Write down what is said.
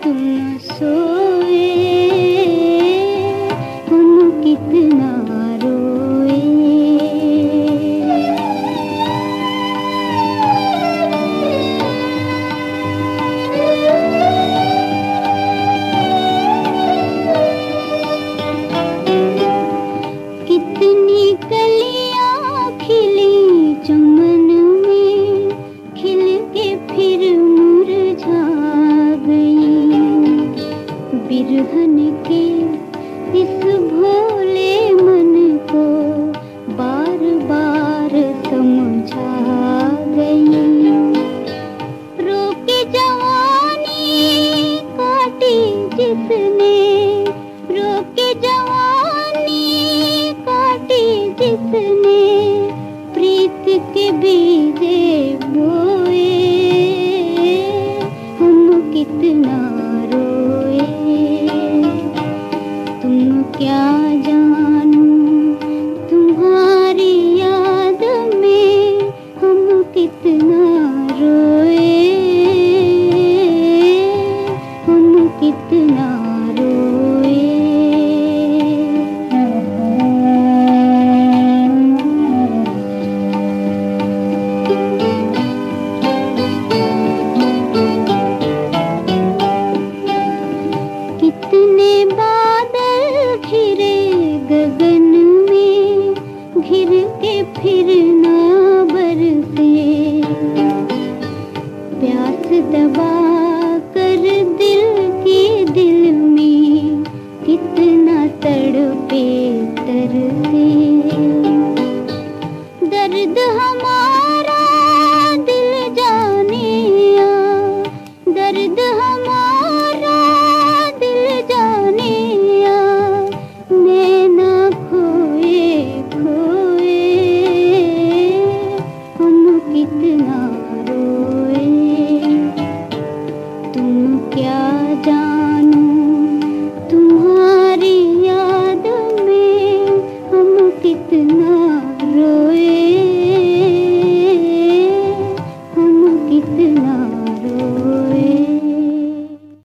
तुम सोए हम कितना रोए। कितनी कलियां खिली चमन में, खिल के फिर मुरझा गई। बिरहन के इस भोले मन को बार बार समझा गई। रोके जवानी काटी जिसने, रोके जवानी काटी जिसने, प्रीत के बीजे बोए हम कितना रोए। तुम क्या जानो तुम्हारी याद में हम कितना रोए, हम कितना रोए। कितने बादल घिरे गगन में, घिर के फिर ना बरसे। प्यास दबा कर दिल की दिल में कितना तड़पे